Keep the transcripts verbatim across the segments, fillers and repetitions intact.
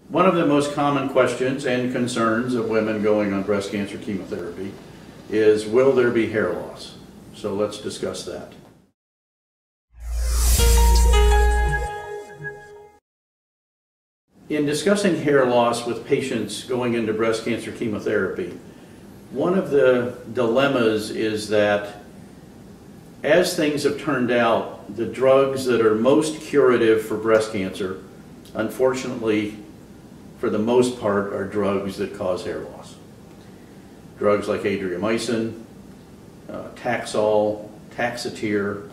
One of the most common questions and concerns of women going on breast cancer chemotherapy is, will there be hair loss? So let's discuss that. In discussing hair loss with patients going into breast cancer chemotherapy, one of the dilemmas is that as things have turned out, the drugs that are most curative for breast cancer, unfortunately, for the most part, are drugs that cause hair loss. Drugs like Adriamycin, uh, Taxol, Taxotere,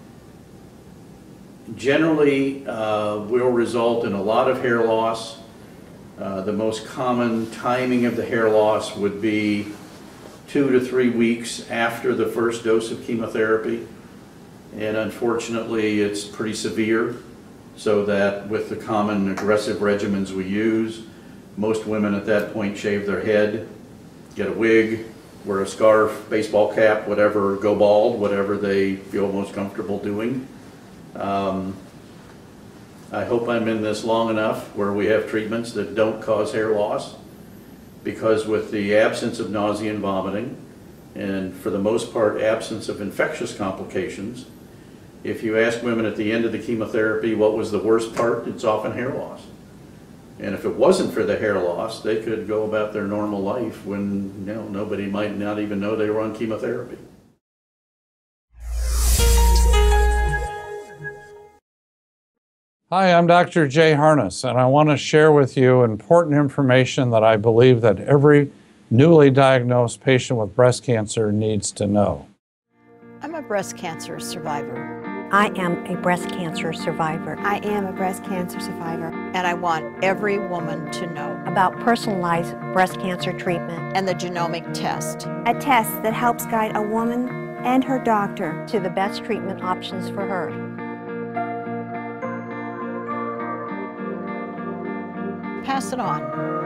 generally uh, will result in a lot of hair loss. Uh, the most common timing of the hair loss would be two to three weeks after the first dose of chemotherapy. And unfortunately, it's pretty severe, so that with the common aggressive regimens we use, most women at that point shave their head, get a wig, wear a scarf, baseball cap, whatever, go bald, whatever they feel most comfortable doing. Um, I hope I'm in this long enough where we have treatments that don't cause hair loss, because with the absence of nausea and vomiting, and for the most part absence of infectious complications, if you ask women at the end of the chemotherapy what was the worst part, it's often hair loss. And if it wasn't for the hair loss, they could go about their normal life when, you know, nobody might not even know they were on chemotherapy. Hi, I'm Doctor Jay Harness, and I want to share with you important information that I believe that every newly diagnosed patient with breast cancer needs to know. I'm a breast cancer survivor. I am a breast cancer survivor. I am a breast cancer survivor. And I want every woman to know about personalized breast cancer treatment and the genomic test. A test that helps guide a woman and her doctor to the best treatment options for her. Pass it on.